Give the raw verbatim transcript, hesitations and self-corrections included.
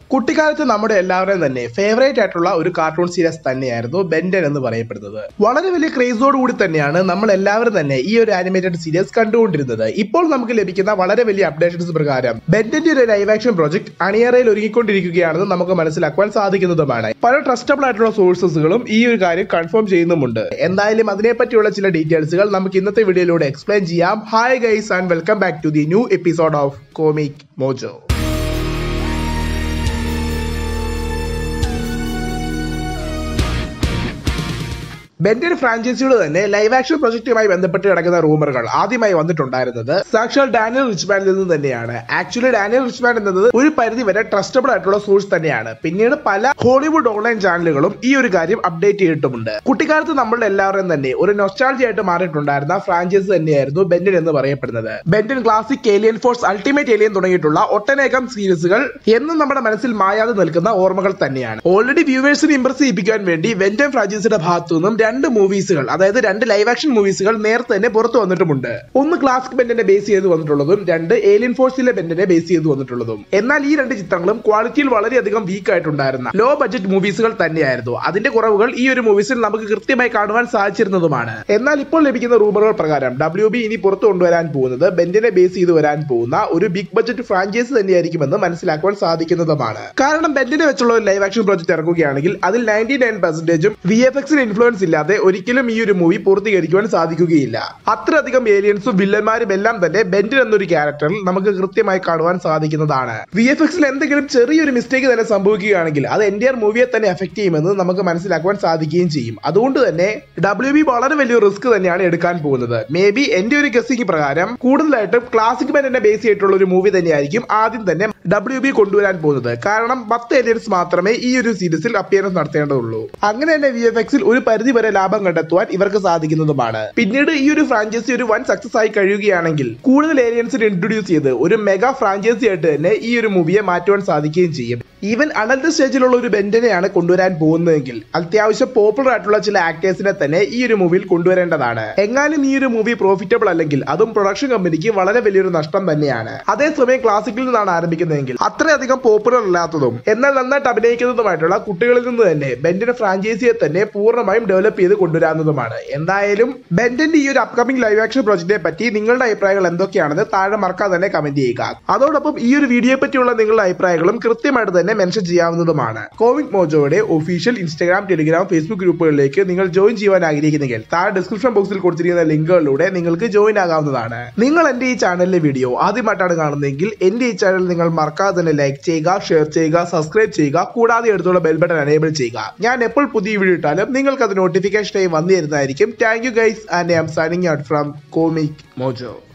കുട്ടിക്കാലത്ത് നമ്മുടെ എല്ലാവരുടെയും തന്നെ ഫേവറേറ്റ് ആയിട്ടുള്ള ഒരു കാർട്ടൂൺ സീരീസ് തന്നെയായിരുന്നു ബെൻ ടെൻ എന്ന് പറയപ്പെടുന്നത്. വളരെ വലിയ ക്രേസോട് കൂടി തന്നെയാണ് നമ്മൾ എല്ലാവരും തന്നെ ഈ ഒരു ആനിമേറ്റഡ് സീരീസ് കണ്ടുകൊണ്ടിരുന്നത്. ഇപ്പോൾ നമുക്ക് ലഭിക്കുന്ന വളരെ വലിയ അപ്ഡേഷൻസ് പ്രകാരം ബെൻ ടെന്റെ ഒരു ലൈവ് ആക്ഷൻ പ്രോജക്ട് അണിയറയിൽ ഒരുങ്ങിക്കൊണ്ടിരിക്കുകയാണെന്ന് നമുക്ക് മനസ്സിലാക്കുവാൻ സാധിക്കുന്നതുമാണ്. പല ട്രസ്റ്റബിൾ ആയിട്ടുള്ള സോഴ്സസുകളും ഈ ഒരു കാര്യം കൺഫേം ചെയ്യുന്നുമുണ്ട്. എന്തായാലും അതിനെപ്പറ്റിയുള്ള ചില ഡീറ്റെയിൽസുകൾ നമുക്ക് ഇന്നത്തെ വീഡിയോയിലൂടെ എക്സ്പ്ലെയിൻ ചെയ്യാം. Hi guys and welcome back to the new episode of Comic Mojo. Ben Ten ഫ്രാഞ്ചൈസിയുടെ തന്നെ ലൈവ് ആക്ഷൻ പ്രൊജക്റ്റുമായി ബന്ധപ്പെട്ട് കിടക്കുന്ന റൂമറുകൾ ആദ്യമായി വന്നിട്ടുണ്ടായിരുന്നത് സാക്ഷാൽ ഡാനിയൽ റിച്ച്മാനിൽ നിന്ന് തന്നെയാണ്. ആക്ച്വലി ഡാനിയൽ റിച്ച്മാൻ എന്നത് ഒരു പരിധി വരെ ട്രസ്റ്റബിൾ ആയിട്ടുള്ള സോഴ്സ് തന്നെയാണ്. പിന്നീട് പല ഹോളിവുഡ് ഓൺലൈൻ ചാനലുകളും ഈ ഒരു കാര്യം അപ്ഡേറ്റ് ചെയ്തിട്ടുമുണ്ട്. കുട്ടിക്കാലത്ത് നമ്മളുടെ എല്ലാവരും തന്നെ ഒരു നൊസ്റ്റാൾജി ആയിട്ട് മാറിയിട്ടുണ്ടായിരുന്ന ഫ്രാഞ്ചൈസി തന്നെയായിരുന്നു ബെൻ ടെൻ എന്ന് പറയപ്പെടുന്നത്. Ben Ten Classic, Alien Force, Ultimate Alien തുടങ്ങിയിട്ടുള്ള ഒട്ടനേകം സീരീസുകൾ എന്നും നമ്മുടെ മനസ്സിൽ മായാതെ നിൽക്കുന്ന ഓർമ്മകൾ തന്നെയാണ്. ഓൾറെഡി വ്യൂവേഴ്സിനെ ഇംപ്രസ് ചെയ്യിപ്പിക്കാൻ വേണ്ടി ബെൻ ടെൻ ഫ്രാഞ്ചൈസിയുടെ ഭാഗത്തു നിന്നും രണ്ട് മൂവീസുകൾ, അതായത് രണ്ട് ലൈവ് ആക്ഷൻ മൂവീസുകൾ നേരത്തെ തന്നെ പുറത്തു വന്നിട്ടുമുണ്ട്. ഒന്ന് ക്ലാസിക് ബെൻ ടെനെ ബേസ് ചെയ്ത് വന്നിട്ടുള്ളതും രണ്ട് ഏലിയൻ ഫോഴ്സിലെ ബെൻ ടെനെ ബേസ് ചെയ്ത് വന്നിട്ടുള്ളതും. എന്നാൽ ഈ രണ്ട് ചിത്രങ്ങളും ക്വാളിറ്റിയിൽ വളരെയധികം വീക്ക് ആയിട്ടുണ്ടായിരുന്ന ലോ ബഡ്ജറ്റ് മൂവീസുകൾ തന്നെയായിരുന്നു. അതിന്റെ കുറവുകൾ ഈ ഒരു മൂവീസിൽ നമുക്ക് കൃത്യമായി കാണുവാൻ സാധിച്ചിരുന്നതുമാണ്. എന്നാൽ ഇപ്പോൾ ലഭിക്കുന്ന റൂമറുകൾ പ്രകാരം ഡബ്ല്യു ബി ഇനി പുറത്തു കൊണ്ടുവരാൻ പോകുന്നത് ബെൻ ടെനെ ബേസ് ചെയ്ത് വരാൻ പോകുന്ന ഒരു ബിഗ് ബഡ്ജറ്റ് ഫ്രാഞ്ചൈസി തന്നെയായിരിക്കുമെന്ന് മനസ്സിലാക്കുവാൻ സാധിക്കുന്നതുമാണ്. കാരണം ബെൻ ടെനെ വെച്ചുള്ള ഒരു ലൈവ് ആക്ഷൻ പ്രോജക്ട് ഇറക്കുകയാണെങ്കിൽ അതിൽ നയൻറ്റി നയൻ പെർസെന്റേജും വി എഫ് എക്സിന് ഇൻഫ്ലുവൻസ് ഇല്ലാതെ ഒരിക്കലും ഈ ഒരു മൂവി പൂർത്തീകരിക്കുവാൻ സാധിക്കുകയില്ല. അത്രയധികം ഏലിയൻസും വില്ലന്മാരും എല്ലാം തന്നെ ബെൻ ടെൻ എന്നൊരു ക്യാരക്ടറിൽ നമുക്ക് കൃത്യമായി കാണുവാൻ സാധിക്കുന്നതാണ്. വി എഫ് എക്സിൽ എന്തെങ്കിലും ചെറിയൊരു മിസ്റ്റേക്ക് തന്നെ സംഭവിക്കുകയാണെങ്കിൽ അത് എൻറ്റയർ മൂവിയെ തന്നെ എഫക്ട് ചെയ്യുമെന്ന് നമുക്ക് മനസ്സിലാക്കുവാൻ സാധിക്കുകയും ചെയ്യും. അതുകൊണ്ട് തന്നെ ഡബ്ല്യു ബി വളരെ വലിയ റിസ്ക് തന്നെയാണ് എടുക്കാൻ പോകുന്നത്. മേ ബി എന്റെ ഒരു ഗസ്സിംഗ് പ്രകാരം കൂടുതലായിട്ടും ക്ലാസിക് ബെൻ ടെനെ ബേസ് ചെയ്തിട്ടുള്ള ഒരു മൂവി തന്നെയായിരിക്കും ആദ്യം തന്നെ ഡബ്ല്യു ബി കൊണ്ടുവരാൻ പോകുന്നത്. കാരണം പത്ത് ഏലിയൻസ് മാത്രമേ ഈ ഒരു സീരീസിൽ അപ്പിയറൻസ് നടത്തേണ്ടതുള്ളൂ. അങ്ങനെ തന്നെ വി എഫ് എക്സിൽ ഒരു പരിധി വരെ ലാഭം കണ്ടെത്തുവാൻ ഇവർക്ക് സാധിക്കുന്നതുമാണ്. പിന്നീട് ഈ ഒരു ഫ്രാഞ്ചൈസി ഒരു വൻ സക്സസ് ആയി കഴിയുകയാണെങ്കിൽ കൂടുതൽ ഏലിയൻസിനെ ഇൻട്രൊഡ്യൂസ് ചെയ്ത് ഒരു മെഗാ ഫ്രാഞ്ചൈസി ആയിട്ട് തന്നെ ഈ ഒരു മൂവിയെ മാറ്റുവാൻ സാധിക്കുകയും ചെയ്യും. ഈവൻ അനന്തർ സ്റ്റേജിലുള്ള ഒരു ബെൻ ടെനെയാണ് കൊണ്ടുവരാൻ പോകുന്നതെങ്കിൽ അത്യാവശ്യം പോപ്പുലർ ആയിട്ടുള്ള ചില ആക്ടേഴ്സിനെ തന്നെ ഈ ഒരു മൂവിയിൽ കൊണ്ടുവരേണ്ടതാണ്. എങ്ങാനും ഈ ഒരു മൂവി പ്രോഫിറ്റബിൾ അല്ലെങ്കിൽ അതും പ്രൊഡക്ഷൻ കമ്പനിക്ക് വളരെ വലിയൊരു നഷ്ടം തന്നെയാണ്. അതേസമയം ക്ലാസിക്കിൽ നിന്നാണ് ആരംഭിക്കുന്നതെങ്കിൽ അത്രയധികം പോപ്പുലർ അല്ലാത്തതും എന്നാൽ നന്നായിട്ട് അഭിനയിക്കുന്നതുമായിട്ടുള്ള കുട്ടികളിൽ നിന്ന് തന്നെ ബെൻ ടെൻ ഫ്രാഞ്ചൈസിയെ തന്നെ പൂർണ്ണമായും ഡെവലപ്പ് ചെയ്ത് കൊണ്ടുവരാവുന്നതുമാണ്. എന്തായാലും ബെൻ ടെന്റെ ഈ ഒരു അപ്കമിംഗ് ലൈവ് ആക്ഷൻ പ്രോജക്റ്റിനെ പറ്റി നിങ്ങളുടെ അഭിപ്രായങ്ങൾ എന്തൊക്കെയാണെന്ന് താഴെ മറക്കാതെ തന്നെ കമന്റ് ചെയ്യുക. അതോടൊപ്പം ഈ ഒരു വീഡിയോയെ പറ്റിയുള്ള നിങ്ങളുടെ അഭിപ്രായങ്ങളും കൃത്യമായിട്ട് തന്നെ മെൻഷൻ ചെയ്യാവുന്നതുമാണ്. കോമിക് മോജോയുടെ ഒഫീഷ്യൽ ഇൻസ്റ്റാഗ്രാം, ടെലിഗ്രാം, ഫേസ്ബുക്ക് ഗ്രൂപ്പുകളിലേക്ക് നിങ്ങൾ ജോയിൻ ചെയ്യാൻ ആഗ്രഹിക്കുന്നെങ്കിൽ താഴെ ഡിസ്ക്രിപ്ഷൻ ബോക്സിൽ കൊടുത്തിരിക്കുന്ന ലിങ്കുകളിലൂടെ നിങ്ങൾക്ക് ജോയിൻ ആകാവുന്നതാണ്. നിങ്ങൾ എന്റെ ഈ ചാനലിലെ വീഡിയോ ആദ്യമായിട്ടാണ് കാണുന്നതെങ്കിൽ എന്റെ ഈ ചാനൽ നിങ്ങൾ മറക്കാതെ തന്നെ ലൈക്ക് ചെയ്യുക, ഷെയർ ചെയ്യുക, സബ്സ്ക്രൈബ് ചെയ്യുക, കൂടാതെ അടുത്തുള്ള ബെൽ ബട്ടൺ എനേബിൾ ചെയ്യുക. ഞാൻ എപ്പോൾ പുതിയ വീഡിയോ ഇട്ടാലും നിങ്ങൾക്ക് അത് നോട്ടിഫിക്കേഷൻ ആയി വന്നു തരുന്നതായിരിക്കും. Thank you guys and I am signing out from Comic mojo.